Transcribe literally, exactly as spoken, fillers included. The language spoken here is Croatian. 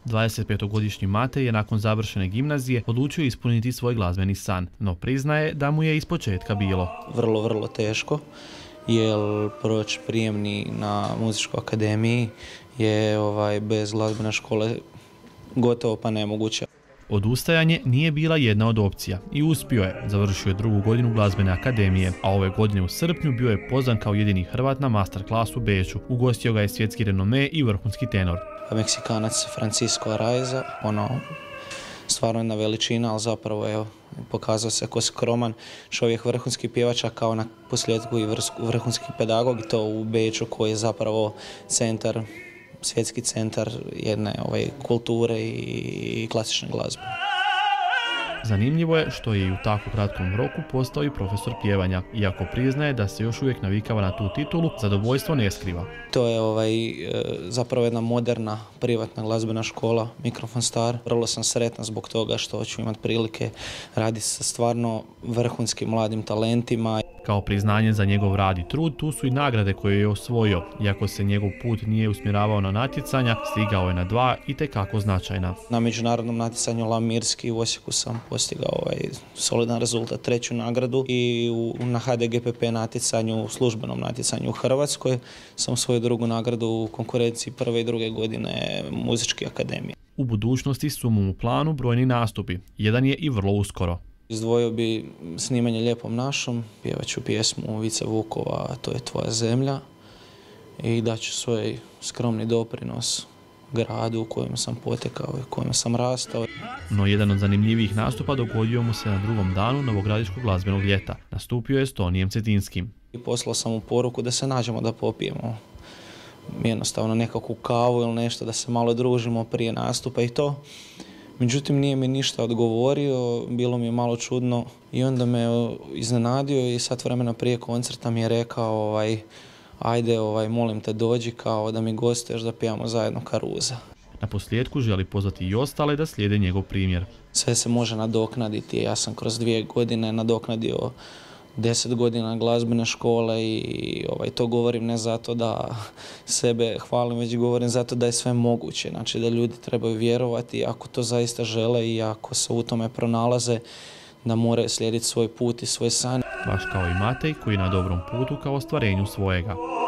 dvadesetpetogodišnji Matej je nakon završene gimnazije odlučio ispuniti svoj glazbeni san, no priznaje da mu je ispočetka bilo vrlo, vrlo teško, jer proći prijemni na muzičkoj akademiji je ovaj, bez glazbene škole gotovo pa nemoguće. Odustajanje nije bila jedna od opcija i uspio je. Završio je drugu godinu glazbene akademije, a ove godine u srpnju bio je pozvan kao jedini Hrvat na masterclass u Beču. Ugostio ga je svjetski renome i vrhunski tenor. Meksikanac Francisco Araiza, ono, stvarno jedna veličina, ali zapravo evo, pokazao se ko skroman čovjek, vrhunski pjevač, a kao na posljedku i vrhunski pedagog, i to u Beču koji je zapravo centar, svjetski centar jedne ovaj, kulture i klasične glazbe. Zanimljivo je što je i u tako kratkom roku postao i profesor pjevanja. Iako priznaje da se još uvijek navikava na tu titulu, zadovoljstvo ne skriva. To je ovaj, zapravo jedna moderna privatna glazbena škola, Mikrofon Star. Vrlo sam sretan zbog toga što ću imati prilike raditi sa stvarno vrhunskim mladim talentima. Kao priznanje za njegov rad i trud, tu su i nagrade koje je osvojio. Iako se njegov put nije usmjeravao na natjecanja, stigao je na dva itekako značajna. Na međunarodnom natjecanju La Mirski u Osijeku sam postigao ovaj solidan rezultat, treću nagradu, i u, na H D G P P natjecanju, službenom natjecanju u Hrvatskoj sam svoju drugu nagradu u konkurenciji prve i druge godine Muzičke akademije. U budućnosti su mu u planu brojni nastupi. Jedan je i vrlo uskoro. Izdvojio bi snimanje Lijepom našom, pjevat ću pjesmu Vice Vukova, To je tvoja zemlja, i daću svoj skromni doprinos gradu u kojem sam potekao i u kojem sam rastao. No jedan od zanimljivijih nastupa dogodio mu se na drugom danu Novogradiškog glazbenog ljeta. Nastupio je s Tonijem Cetinskim. I poslao sam mu poruku da se nađemo, da popijemo jednostavno nekakvu kavu ili nešto, da se malo družimo prije nastupa i to. Međutim, nije mi ništa odgovorio, bilo mi je malo čudno i onda me iznenadio i sat vremena prije koncerta mi je rekao ovaj, ajde, ovaj, molim te dođi kao da mi gostuješ da pijamo zajedno Karuza. Na posljedku želi pozvati i ostale da slijede njegov primjer. Sve se može nadoknaditi, ja sam kroz dvije godine nadoknadio deset godina glazbene škole i ovaj, to govorim ne zato da sebe hvalim, već govorim zato da je sve moguće. Znači da ljudi trebaju vjerovati ako to zaista žele i ako se u tome pronalaze, da moraju slijediti svoj put i svoj san. Baš kao i Matej koji je na dobrom putu ka ostvarenju svojega.